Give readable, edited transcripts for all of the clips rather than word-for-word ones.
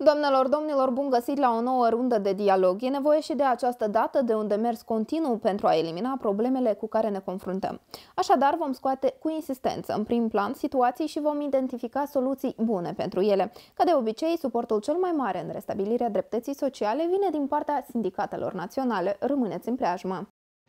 Doamnelor, domnilor, bun găsit la o nouă rundă de dialog. E nevoie și de această dată de un demers continuu pentru a elimina problemele cu care ne confruntăm. Așadar, vom scoate cu insistență în prim plan situații și vom identifica soluții bune pentru ele. Ca de obicei, suportul cel mai mare în restabilirea dreptății sociale vine din partea sindicatelor naționale. Rămâneți în preajmă!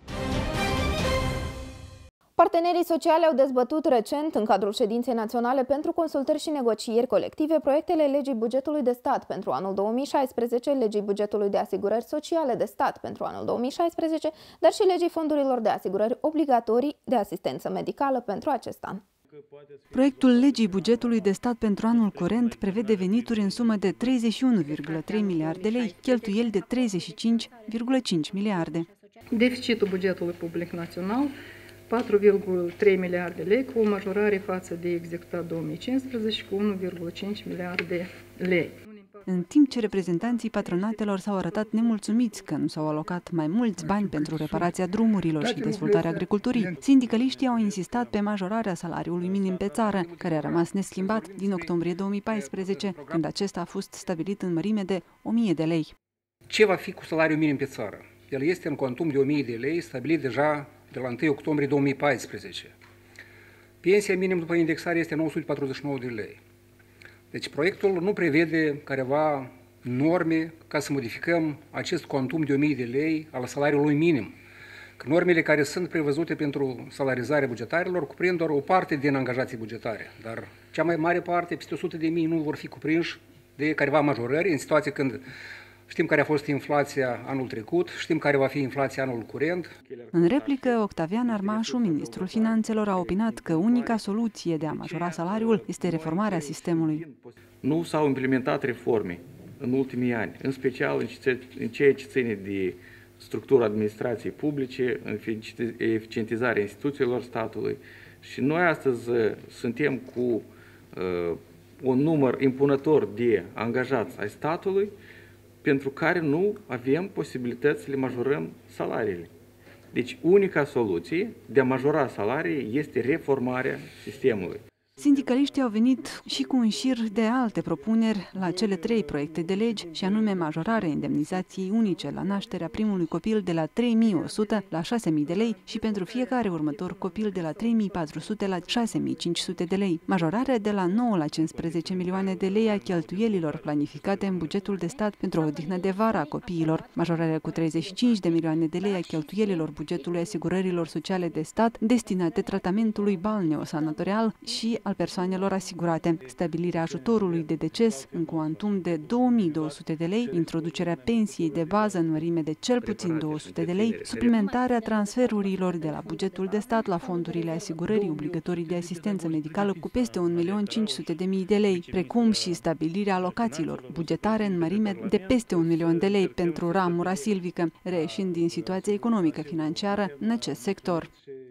Partenerii sociali au dezbătut recent, în cadrul ședinței naționale pentru consultări și negocieri colective, proiectele legii bugetului de stat pentru anul 2016, legii bugetului de asigurări sociale de stat pentru anul 2016, dar și legii fondurilor de asigurări obligatorii de asistență medicală pentru acest an. Proiectul legii bugetului de stat pentru anul curent prevede venituri în sumă de 31,3 miliarde de lei, cheltuieli de 35,5 miliarde. Deficitul bugetului public național 4,3 miliarde de lei, cu o majorare față de executat 2015 cu 1,5 miliarde de lei. În timp ce reprezentanții patronatelor s-au arătat nemulțumiți că nu s-au alocat mai mulți bani pentru reparația drumurilor și dezvoltarea agriculturii, sindicaliștii au insistat pe majorarea salariului minim pe țară, care a rămas neschimbat din octombrie 2014, când acesta a fost stabilit în mărime de 1000 de lei. Ce va fi cu salariul minim pe țară? El este în cuantum de 1000 de lei, stabilit deja de la 1 octombrie 2014. Pensia minim după indexare este 949 de lei. Deci proiectul nu prevede careva norme ca să modificăm acest cuantum de 1000 de lei al salariului minim. Că normele care sunt prevăzute pentru salarizarea bugetarilor cuprind doar o parte din angajații bugetare, dar cea mai mare parte, peste 100.000, nu vor fi cuprinși de careva majorări în situație când știm care a fost inflația anul trecut, știm care va fi inflația anul curent. În replică, Octavian Armașu, ministrul Finanțelor, a opinat că unica soluție de a majora salariul este reformarea sistemului. Nu s-au implementat reforme în ultimii ani, în special în ceea ce ține de structura administrației publice, în eficientizarea instituțiilor statului. Și noi astăzi suntem cu un număr impunător de angajați ai statului, pentru care nu avem posibilități să le majorăm salariile. Deci, unica soluție de a majora salarii este reformarea sistemului. Sindicaliștii au venit și cu un șir de alte propuneri la cele 3 proiecte de legi, și anume majorarea indemnizației unice la nașterea primului copil de la 3.100 la 6.000 de lei și pentru fiecare următor copil de la 3.400 la 6.500 de lei, majorarea de la 9 la 15 milioane de lei a cheltuielilor planificate în bugetul de stat pentru o odihnă de vară a copiilor, majorarea cu 35 de milioane de lei a cheltuielilor bugetului asigurărilor sociale de stat destinate tratamentului balneosanatorial și al persoanelor asigurate, stabilirea ajutorului de deces în cuantum de 2200 de lei, introducerea pensiei de bază în mărime de cel puțin 200 de lei, suplimentarea transferurilor de la bugetul de stat la fondurile asigurării obligatorii de asistență medicală cu peste 1.500.000 de lei, precum și stabilirea alocațiilor bugetare în mărime de peste 1 milion de lei pentru ramura silvică, reieșind din situația economică financiară în acest sector.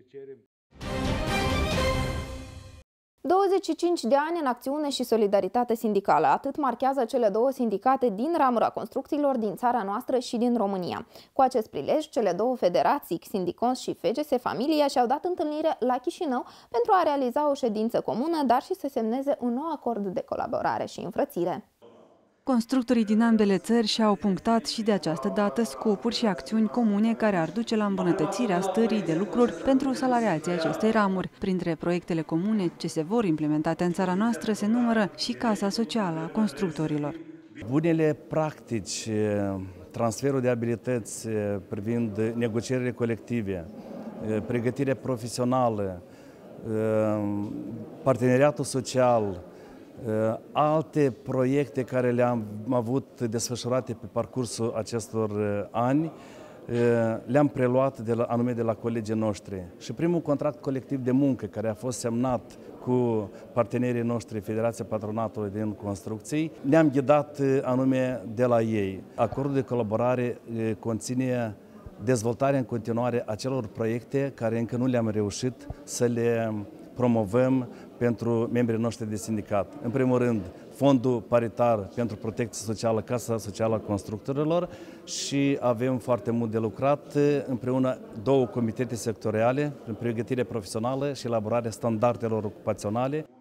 25 de ani în acțiune și solidaritate sindicală. Atât marchează cele două sindicate din ramura construcțiilor din țara noastră și din România. Cu acest prilej, cele două federații, Sindicons și FGS Familia, și-au dat întâlnire la Chișinău pentru a realiza o ședință comună, dar și să semneze un nou acord de colaborare și înfrățire. Constructorii din ambele țări și-au punctat și de această dată scopuri și acțiuni comune care ar duce la îmbunătățirea stării de lucruri pentru salariații acestei ramuri. Printre proiectele comune ce se vor implementate în țara noastră se numără și Casa Socială a Constructorilor. Bunele practici, transferul de abilități privind negocierile colective, pregătirea profesională, parteneriatul social, alte proiecte care le-am avut desfășurate pe parcursul acestor ani, le-am preluat anume de la colegii noștri. Și primul contract colectiv de muncă care a fost semnat cu partenerii noștri, Federația Patronatului din Construcții, ne-am ghidat anume de la ei. Acordul de colaborare conține dezvoltarea în continuare a celor proiecte care încă nu le-am reușit să le promovăm pentru membrii noștri de sindicat. În primul rând, Fondul Paritar pentru Protecție Socială, Casa Socială a Constructorilor, și avem foarte mult de lucrat împreună 2 comitete sectoriale în pregătire profesională și elaborarea standardelor ocupaționale.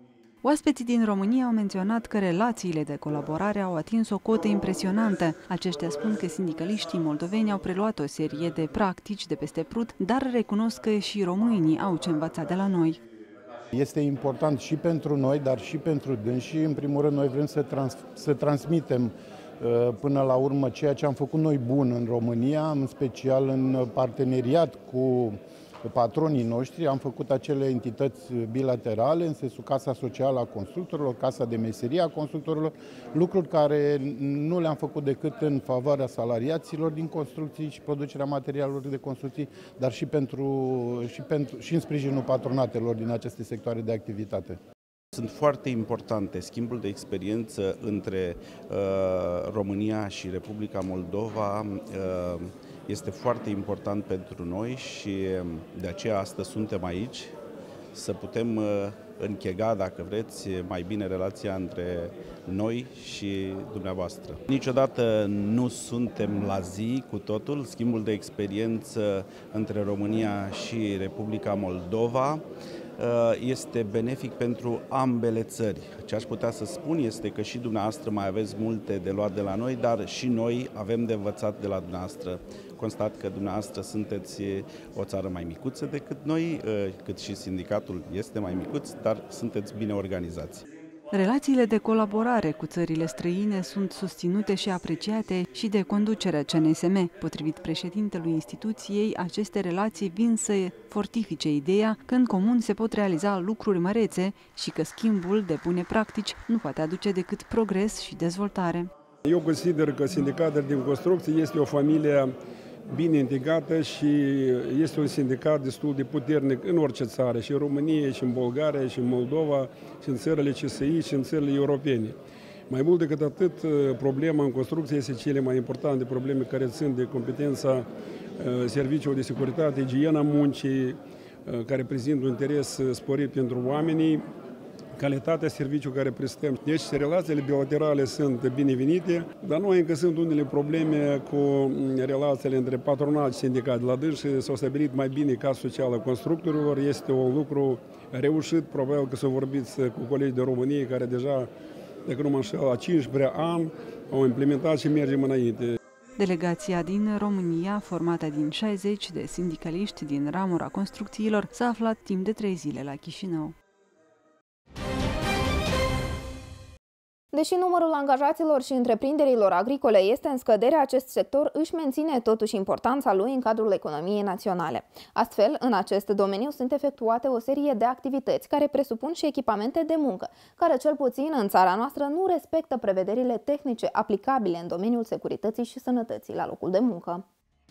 Oaspeții din România au menționat că relațiile de colaborare au atins o cotă impresionantă. Aceștia spun că sindicaliștii moldoveni au preluat o serie de practici de peste Prut, dar recunosc că și românii au ce învăța de la noi. Este important și pentru noi, dar și pentru dânsi. În primul rând, noi vrem să transmitem până la urmă ceea ce am făcut noi bun în România, în special în parteneriat cu patronii noștri. Am făcut acele entități bilaterale, în sensul Casa Socială a Constructorilor, Casa de Meserie a Constructorilor, lucruri care nu le-am făcut decât în favoarea salariaților din construcții și producerea materialelor de construcții, dar și în sprijinul patronatelor din aceste sectoare de activitate. Sunt foarte importante schimbul de experiență între România și Republica Moldova. Este foarte important pentru noi și de aceea astăzi suntem aici, să putem închega, dacă vreți, mai bine relația între noi și dumneavoastră. Niciodată nu suntem la zi cu totul. Schimbul de experiență între România și Republica Moldova este benefic pentru ambele țări. Ce aș putea să spun este că și dumneavoastră mai aveți multe de luat de la noi, dar și noi avem de învățat de la dumneavoastră. Constat că dumneavoastră sunteți o țară mai micuță decât noi, cât și sindicatul este mai micuț, dar sunteți bine organizați. Relațiile de colaborare cu țările străine sunt susținute și apreciate și de conducerea CNSM. Potrivit președintelui instituției, aceste relații vin să fortifice ideea că în comun se pot realiza lucruri mărețe și că schimbul de bune practici nu poate aduce decât progres și dezvoltare. Eu consider că sindicatul din construcție este o familie bine integrată și este un sindicat destul de puternic în orice țară, și în România, și în Bulgaria, și în Moldova, și în țările CSI, și în țările europene. Mai mult decât atât, problema în construcție este cele mai importante probleme care țin de competența serviciului de securitate, igiena muncii, care prezintă un interes sporit pentru oamenii, calitatea serviciului care prestăm. Deci relațiile bilaterale sunt binevenite, dar noi încă sunt unele probleme cu relațiile între patronat și sindicat. La dânsi s-au stabilit mai bine Casa Socială a Constructorilor. Este un lucru reușit, probabil că s-au vorbit cu colegi de România care deja, dacă nu mă înșel, la 15 ani au implementat și mergem înainte. Delegația din România, formată din 60 de sindicaliști din ramura construcțiilor, s-a aflat timp de 3 zile la Chișinău. Deși numărul angajaților și întreprinderilor agricole este în scădere, acest sector își menține totuși importanța lui în cadrul economiei naționale. Astfel, în acest domeniu sunt efectuate o serie de activități care presupun și echipamente de muncă, care cel puțin în țara noastră nu respectă prevederile tehnice aplicabile în domeniul securității și sănătății la locul de muncă.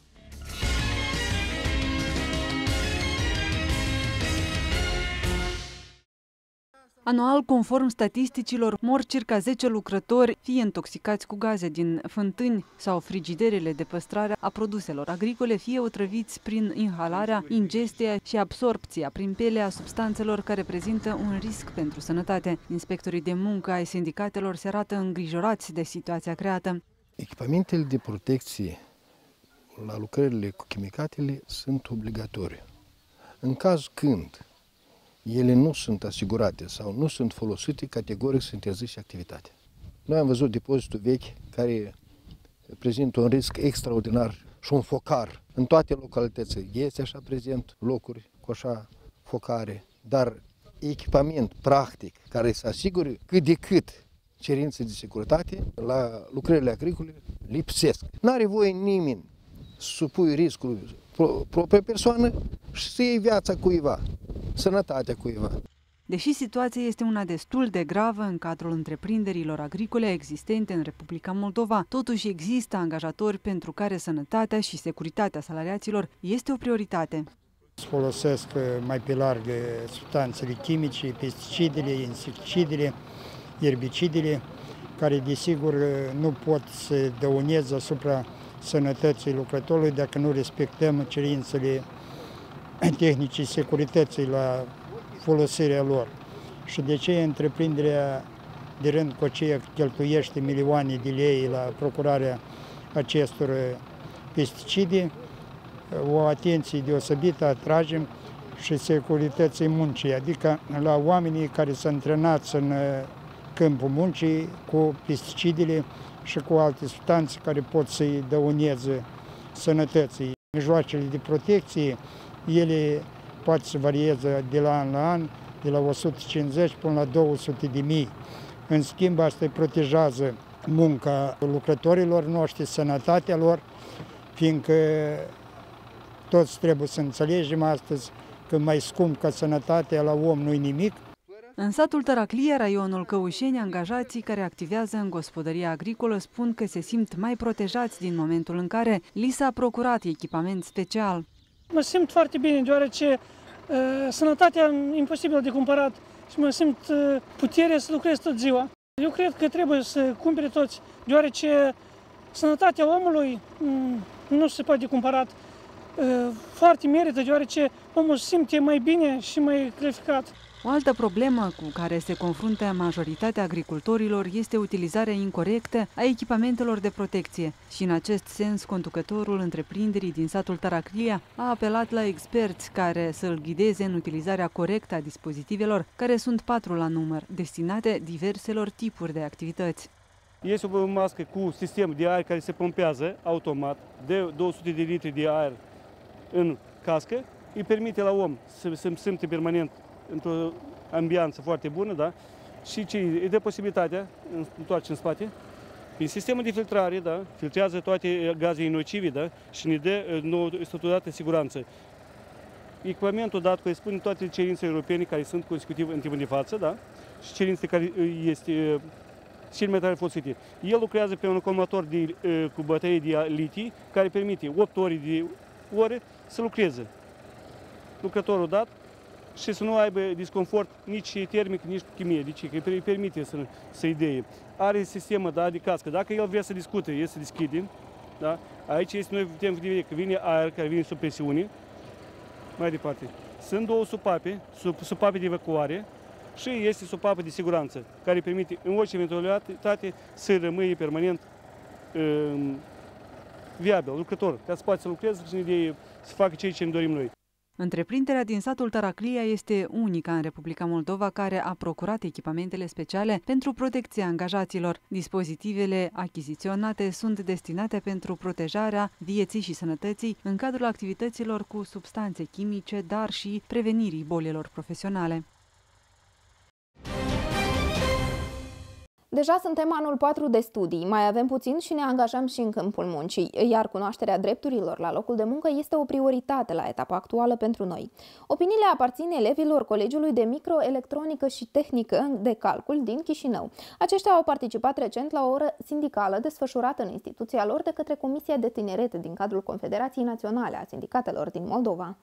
Anual, conform statisticilor, mor circa 10 lucrători, fie intoxicați cu gaze din fântâni sau frigiderele de păstrare a produselor agricole, fie otrăviți prin inhalarea, ingestia și absorpția prin piele a substanțelor care prezintă un risc pentru sănătate. Inspectorii de muncă ai sindicatelor se arată îngrijorați de situația creată. Echipamentele de protecție la lucrările cu chimicatele sunt obligatorii. În caz când ele nu sunt asigurate sau nu sunt folosite, categoric se interzice activitatea. Noi am văzut depozitul vechi care prezintă un risc extraordinar și un focar în toate localitățile. Este așa prezent locuri cu așa focare, dar echipament practic care să asigure cât de cât cerințe de securitate la lucrările agricole lipsesc. N-are voie nimeni să supui riscului propria persoană și să iei viața cuiva, sănătatea cuiva. Deși situația este una destul de gravă în cadrul întreprinderilor agricole existente în Republica Moldova, totuși există angajatori pentru care sănătatea și securitatea salariaților este o prioritate. Folosesc mai pe larg substanțele chimice, pesticidele, insecticidele, erbicidele, care desigur nu pot să dăuneze asupra sănătății lucrătorului dacă nu respectăm cerințele tehnicii securității la folosirea lor. Și de ce întreprinderea de rând cu aceea cheltuiește milioane de lei la procurarea acestor pesticide, o atenție deosebită atragem și securității muncii, adică la oamenii care sunt antrenați în câmpul muncii cu pesticidele și cu alte substanțe care pot să-i dăuneze sănătății. Mijloacele de protecție, ele poate să varieze de la an la an, de la 150 până la 200 de mii. În schimb, asta îi protejează munca lucrătorilor noștri, sănătatea lor, fiindcă toți trebuie să înțelegem astăzi că mai scump ca sănătatea la om nu-i nimic. În satul Tăraclie, raionul Căușeni, angajații care activează în gospodăria agricolă spun că se simt mai protejați din momentul în care li s-a procurat echipament special. Mă simt foarte bine, deoarece sănătatea e imposibil de cumpărat și mă simt putere să lucrez tot ziua. Eu cred că trebuie să cumpere toți, deoarece sănătatea omului nu se poate cumpărat. Foarte merită, deoarece omul se simte mai bine și mai calificat. O altă problemă cu care se confruntă majoritatea agricultorilor este utilizarea incorectă a echipamentelor de protecție și în acest sens conducătorul întreprinderii din satul Tăraclia a apelat la experți care să-l ghideze în utilizarea corectă a dispozitivelor, care sunt 4 la număr, destinate diverselor tipuri de activități. Este o mască cu sistem de aer care se pompează automat de 200 de litri de aer în cască, îi permite la om să se simte permanent într-o ambianță foarte bună, da? Și îi dă posibilitatea, întoarce în spate, prin sistemul de filtrare, da? Filtrează toate gazele nocive, da? Și ne dă totodată siguranță. Echipamentul dat corespunde toate cerințele europene care sunt consecutiv în timpul de față, da? Și cerințele care este cel mai tare folosite. El lucrează pe un acumulator cu baterie de litii care permite 8 ore să lucreze. Lucrătorul dat și să nu aibă disconfort nici termic, nici chimie, deci îi permite să-i dea. Are sistemul, da, de cască. Dacă el vrea să discute, el să deschide. Da? Aici este, noi putem vedea că vine aer care vine sub presiune. Mai departe. Sunt 2 supape de evacuare și este supapă de siguranță, care permite în orice eventualitate să rămâie permanent viabil, lucrător, ca să poată să lucreze și să facă ceea ce ne dorim noi. Întreprinderea din satul Tăraclia este unica în Republica Moldova care a procurat echipamentele speciale pentru protecția angajaților. Dispozitivele achiziționate sunt destinate pentru protejarea vieții și sănătății în cadrul activităților cu substanțe chimice, dar și prevenirii bolilor profesionale. Deja suntem anul 4 de studii, mai avem puțin și ne angajăm și în câmpul muncii, iar cunoașterea drepturilor la locul de muncă este o prioritate la etapa actuală pentru noi. Opiniile aparțin elevilor Colegiului de Microelectronică și Tehnică de Calcul din Chișinău. Aceștia au participat recent la o oră sindicală desfășurată în instituția lor de către Comisia de Tineret din cadrul Confederației Naționale a Sindicatelor din Moldova.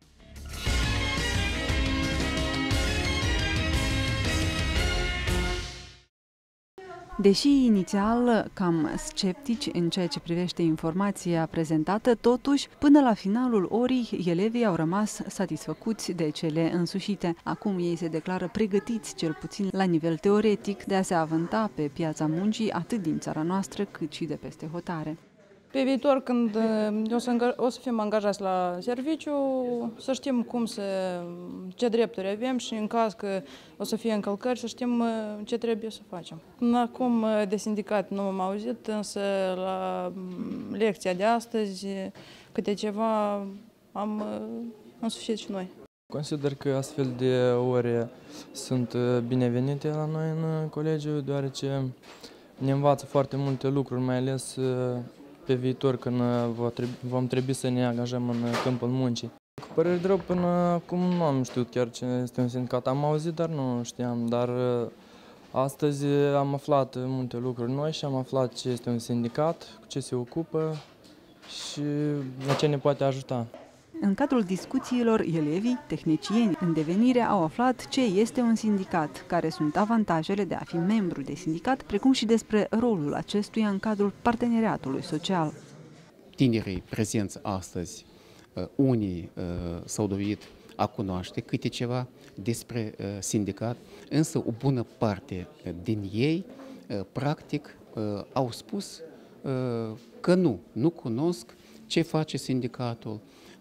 Deși inițial cam sceptici în ceea ce privește informația prezentată, totuși, până la finalul orii, elevii au rămas satisfăcuți de cele însușite. Acum ei se declară pregătiți, cel puțin la nivel teoretic, de a se avânta pe piața muncii atât din țara noastră cât și de peste hotare. Pe viitor, când o să fim angajați la serviciu, să știm ce drepturi avem și în caz că o să fie încălcări, să știm ce trebuie să facem. Până acum de sindicat nu am auzit, însă la lecția de astăzi câte ceva am însușit și noi. Consider că astfel de ore sunt binevenite la noi în colegiu, deoarece ne învață foarte multe lucruri, mai ales pe viitor, când vom trebui să ne angajăm în câmpul muncii. Cu părere de rău, până acum nu am știut chiar ce este un sindicat. Am auzit, dar nu știam. Dar astăzi am aflat multe lucruri noi și am aflat ce este un sindicat, cu ce se ocupă și la ce ne poate ajuta. În cadrul discuțiilor, elevii, tehnicieni în devenire au aflat ce este un sindicat, care sunt avantajele de a fi membru de sindicat, precum și despre rolul acestuia în cadrul parteneriatului social. Tinerii prezenți astăzi, unii s-au dovedit a cunoaște câte ceva despre sindicat, însă o bună parte din ei, practic, au spus că nu cunosc ce face sindicatul,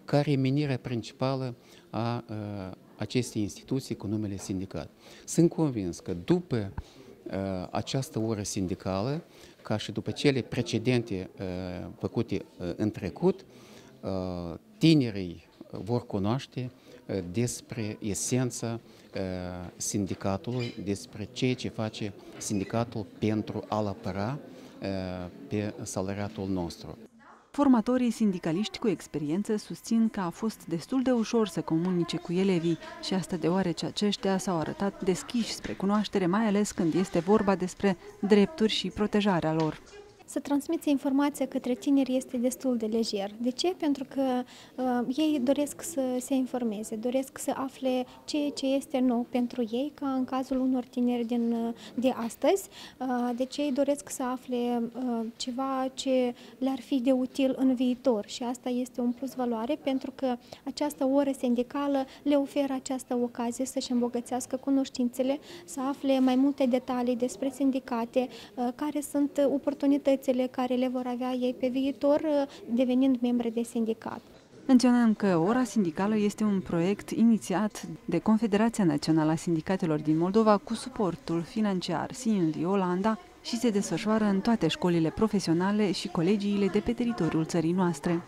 care e menirea principală a acestei instituții cu numele sindicat. Sunt convins că după această oră sindicală, ca și după cele precedente făcute în trecut, tinerii vor cunoaște despre esența sindicatului, despre ceea ce face sindicatul pentru a-l apăra pe salariatul nostru. Formatorii sindicaliști cu experiență susțin că a fost destul de ușor să comunice cu elevii și asta deoarece aceștia s-au arătat deschiși spre cunoaștere, mai ales când este vorba despre drepturi și protejarea lor. Să transmiți informația către tineri este destul de lejer. De ce? Pentru că ei doresc să se informeze, doresc să afle ceea ce este nou pentru ei, ca în cazul unor tineri de astăzi. Deci ei doresc să afle ceva ce le-ar fi de util în viitor și asta este un plus valoare pentru că această oră sindicală le oferă această ocazie să-și îmbogățească cunoștințele, să afle mai multe detalii despre sindicate, care sunt oportunitățile care le vor avea ei pe viitor, devenind membri de sindicat. Menționăm că ora sindicală este un proiect inițiat de Confederația Națională a Sindicatelor din Moldova cu suportul financiar Sinli Olanda și se desfășoară în toate școlile profesionale și colegiile de pe teritoriul țării noastre.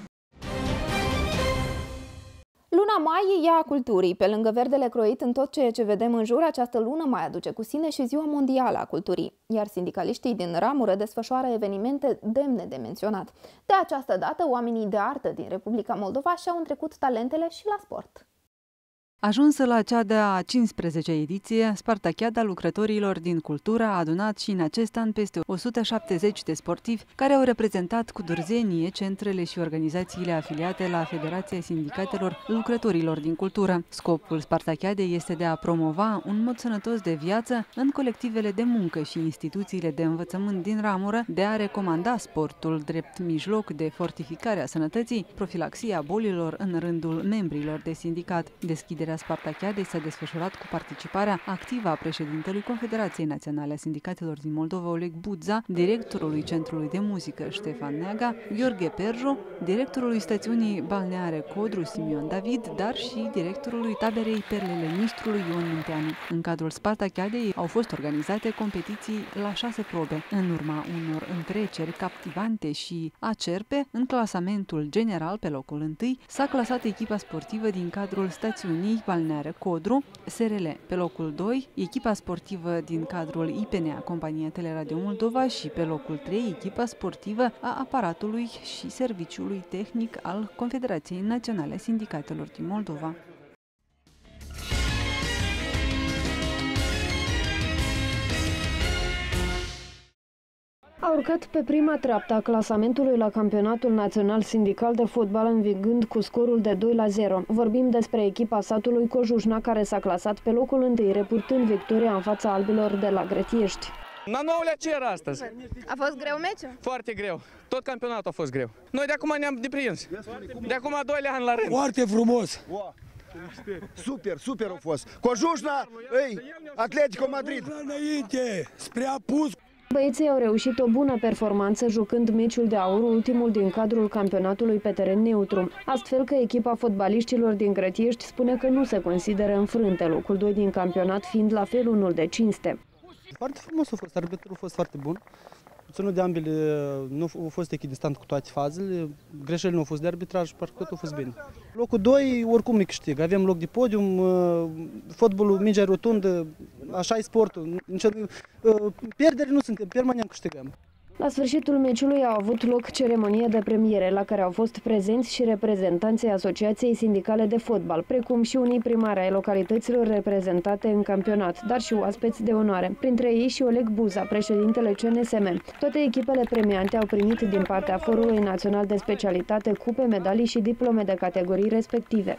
Luna mai e ea a culturii. Pe lângă verdele croit în tot ceea ce vedem în jur, această lună mai aduce cu sine și Ziua Mondială a Culturii. Iar sindicaliștii din ramură desfășoară evenimente demne de menționat. De această dată, oamenii de artă din Republica Moldova și-au întrecut talentele și la sport. Ajunsă la cea de-a 15-a ediție, Spartachiada lucrătorilor din cultură a adunat și în acest an peste 170 de sportivi care au reprezentat cu dârzenie centrele și organizațiile afiliate la Federația Sindicatelor Lucrătorilor din Cultură. Scopul Spartachiadei este de a promova un mod sănătos de viață în colectivele de muncă și instituțiile de învățământ din ramură, de a recomanda sportul drept mijloc de fortificare a sănătății, profilaxia bolilor în rândul membrilor de sindicat. Deschiderea Spartachiadei s-a desfășurat cu participarea activă a președintelui Confederației Naționale a Sindicatelor din Moldova, Oleg Budza, directorului Centrului de Muzică, Ștefan Neaga, Gheorghe Perju, directorului stațiunii balneare Codru, Simion David, dar și directorului taberei Perlele Nistrului, Ion Munteanu. În cadrul Spartachiadei au fost organizate competiții la 6 probe. În urma unor întreceri captivante și acerbe, în clasamentul general pe locul 1 s-a clasat echipa sportivă din cadrul stațiunii balneare Codru, SRL. Pe locul 2, echipa sportivă din cadrul IPNA, Compania Teleradio Moldova, și pe locul 3, echipa sportivă a aparatului și serviciului tehnic al Confederației Naționale a Sindicatelor din Moldova. A urcat pe prima treaptă a clasamentului la Campionatul Național Sindical de Fotbal, învingând cu scorul de 2-0. Vorbim despre echipa satului Cojujna, care s-a clasat pe locul 1, repurtând victoria în fața albilor de la Grătiești. La 9-lea cer astăzi. A fost greu meciul? Foarte greu. Tot campionatul a fost greu. Noi de acum ne-am deprins. De acum 2 ani la rând. Foarte frumos. Super a fost. Cojujna, Atletico Madrid. Înainte, spre apus. Băieții au reușit o bună performanță jucând meciul de aur, ultimul din cadrul campionatului pe teren neutru. Astfel că echipa fotbaliștilor din Grătiești spune că nu se consideră înfrânte, locul 2 din campionat fiind la fel unul de cinste. Foarte frumos a fost, arbitrul a fost foarte bun. Ținut de ambele, nu a fost echidistant cu toate fazele, greșelile nu au fost de arbitraj, parcă tot a fost bine. Locul 2 oricum ne câștigă, avem loc de podium, fotbalul, mingea rotundă, așa e sportul, pierderi nu sunt, permanent câștigăm. La sfârșitul meciului a avut loc ceremonie de premiere, la care au fost prezenți și reprezentanții Asociației Sindicale de Fotbal, precum și unii primari ai localităților reprezentate în campionat, dar și oaspeți de onoare, printre ei și Oleg Buza, președintele CNSM. Toate echipele premiante au primit din partea Forului Național de Specialitate cupe, medalii și diplome de categorii respective.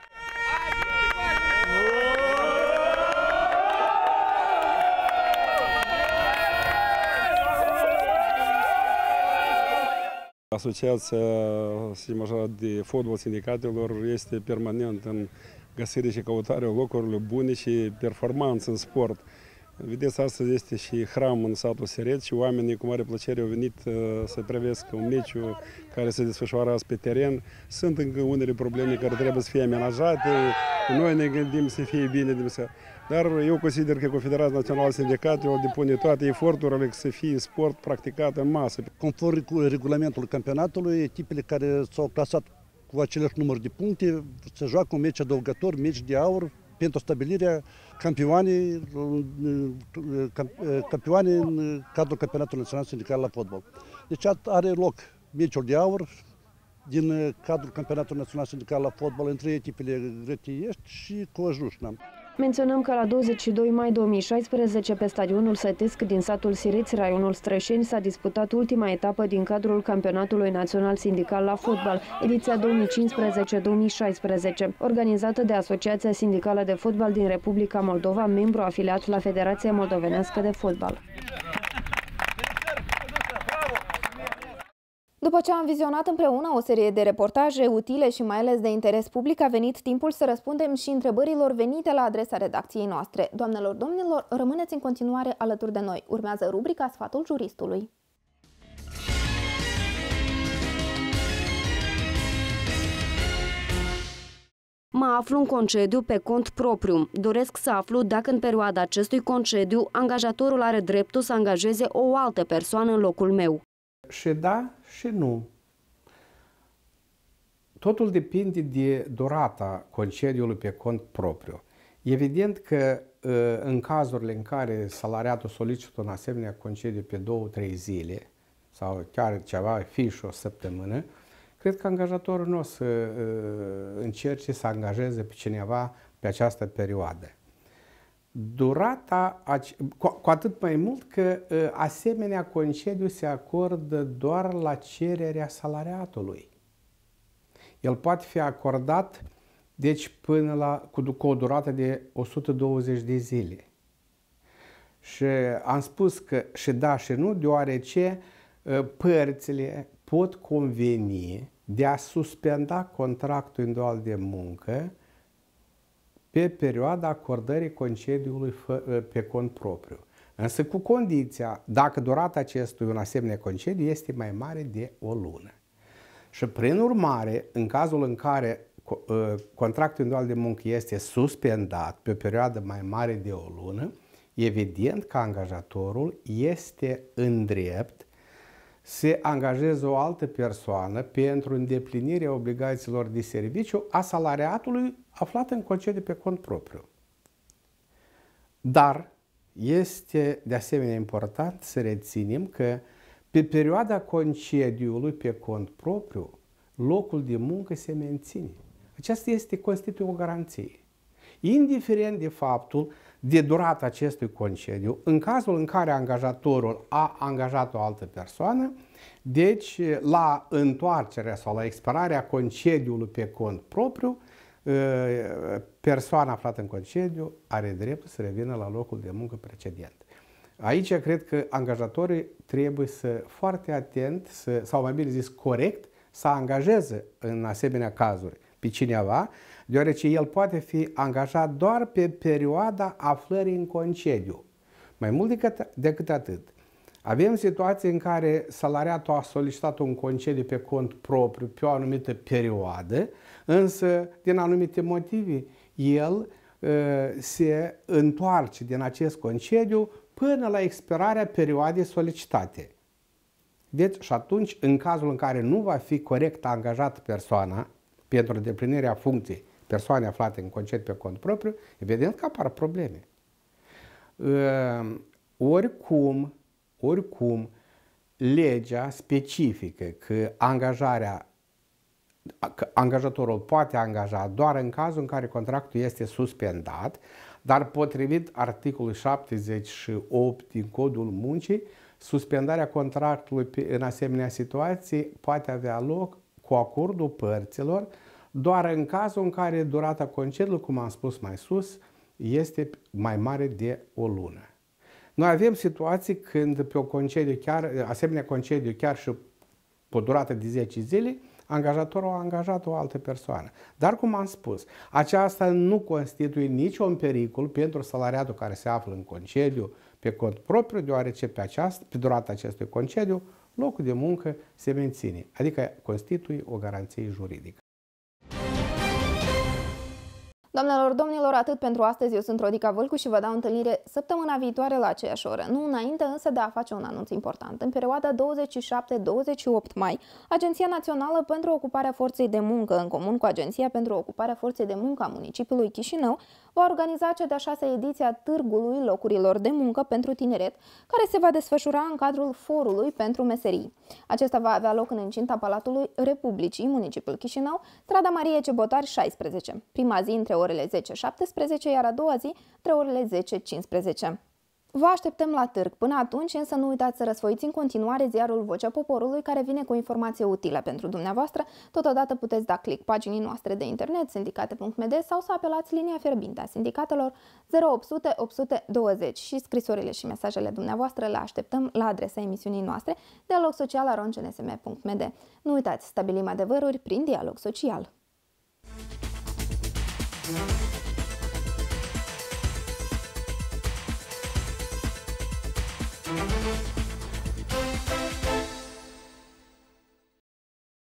Asociația de Fotbal Sindicatelor este permanent în găsirea și căutarea locurilor bune și performanță în sport. Vedeți, astăzi este și hram în satul Sereț și oamenii cu mare plăcere au venit să privesc un meciu care se desfășoară azi pe teren. Sunt încă unele probleme care trebuie să fie amenajate, noi ne gândim să fie bine, dar eu consider că Confederația Națională a Sindicatelor depune toate eforturile să fie sport practicat în masă. Conform regulamentului campionatului, echipele care s-au clasat cu același număr de puncte se joacă un meci adăugător, meci de aur, pentru stabilirea campioane în cadrul Campionatului Național Sindical la fotbal. Deci are loc meciul de aur din cadrul Campionatului Național Sindical la fotbal între echipele Grătiești și Cojușna. Menționăm că la 22 mai 2016, pe stadionul Sătesc din satul Sireț, raionul Strășeni, s-a disputat ultima etapă din cadrul Campionatului Național Sindical la Fotbal, ediția 2015-2016, organizată de Asociația Sindicală de Fotbal din Republica Moldova, membru afiliat la Federația Moldovenească de Fotbal. După ce am vizionat împreună o serie de reportaje utile și mai ales de interes public, a venit timpul să răspundem și întrebărilor venite la adresa redacției noastre. Doamnelor, domnilor, rămâneți în continuare alături de noi. Urmează rubrica Sfatul juristului. Mă aflu în concediu pe cont propriu. Doresc să aflu dacă în perioada acestui concediu angajatorul are dreptul să angajeze o altă persoană în locul meu. Și da și nu. Totul depinde de durata concediului pe cont propriu. Evident că în cazurile în care salariatul solicită un asemenea concediu pe 2-3 zile sau chiar ceva, fie și o săptămână, cred că angajatorul nu o să încerce să angajeze pe cineva pe această perioadă. Durata, cu atât mai mult că asemenea concediu se acordă doar la cererea salariatului. El poate fi acordat, deci, cu o durată de 120 de zile. Și am spus că și da și nu, deoarece părțile pot conveni de a suspenda contractul individual de muncă pe perioada acordării concediului pe cont propriu. Însă cu condiția, dacă durata acestui un asemenea concediu este mai mare de o lună. Și prin urmare, în cazul în care contractul individual de muncă este suspendat pe o perioadă mai mare de o lună, evident că angajatorul este în drept să angajeze o altă persoană pentru îndeplinirea obligațiilor de serviciu a salariatului aflat în concediu pe cont propriu. Dar este de asemenea important să reținem că pe perioada concediului pe cont propriu, locul de muncă se menține. Aceasta constituie o garanție. Indiferent de faptul de durata acestui concediu, în cazul în care angajatorul a angajat o altă persoană, deci la întoarcerea sau la expirarea concediului pe cont propriu, persoana aflată în concediu are dreptul să revină la locul de muncă precedent. Aici cred că angajatorii trebuie să foarte atent, sau mai bine zis corect, să angajeze în asemenea cazuri pe cineva, deoarece el poate fi angajat doar pe perioada aflării în concediu. Mai mult decât atât, avem situații în care salariatul a solicitat un concediu pe cont propriu pe o anumită perioadă, însă din anumite motive el se întoarce din acest concediu până la expirarea perioadei solicitate. Deci, și atunci, în cazul în care nu va fi corect angajată persoana pentru îndeplinirea funcției persoane aflate în concediu pe cont propriu, evident că apar probleme. Oricum, legea specifică că angajatorul poate angaja doar în cazul în care contractul este suspendat, dar potrivit articolului 78 din Codul Muncii, suspendarea contractului în asemenea situații poate avea loc cu acordul părților doar în cazul în care durata concediului, cum am spus mai sus, este mai mare de o lună. Noi avem situații când pe o concediu asemenea concediu chiar și pe o durată de 10 zile, Angajatorul a angajat o altă persoană. Dar, cum am spus, aceasta nu constituie niciun pericol pentru salariatul care se află în concediu pe cont propriu, deoarece pe durata acestui concediu locul de muncă se menține, adică constituie o garanție juridică. Doamnelor, domnilor, atât pentru astăzi. Eu sunt Rodica Vâlcu și vă dau întâlnire săptămâna viitoare la aceeași oră. Nu înainte însă de a face un anunț important. În perioada 27-28 mai, Agenția Națională pentru Ocuparea Forței de Muncă, în comun cu Agenția pentru Ocuparea Forței de Muncă a municipiului Chișinău, va organiza cea de-a 6-a ediție a Târgului Locurilor de Muncă pentru Tineret, care se va desfășura în cadrul Forului pentru Meserii. Acesta va avea loc în incinta Palatului Republicii, municipiul Chișinău, strada Marie Cebotari 16. Prima zi între orele 10-17, iar a doua zi între orele 10-15. Vă așteptăm la târg. Până atunci, însă, nu uitați să răsfoiți în continuare ziarul Vocea Poporului, care vine cu informație utile pentru dumneavoastră. Totodată puteți da click paginii noastre de internet, sindicate.md, sau să apelați linia fierbinte a sindicatelor 0800 820 și scrisorile și mesajele dumneavoastră le așteptăm la adresa emisiunii noastre dialogsocial@nsm.md. Nu uitați, stabilim adevăruri prin dialog social.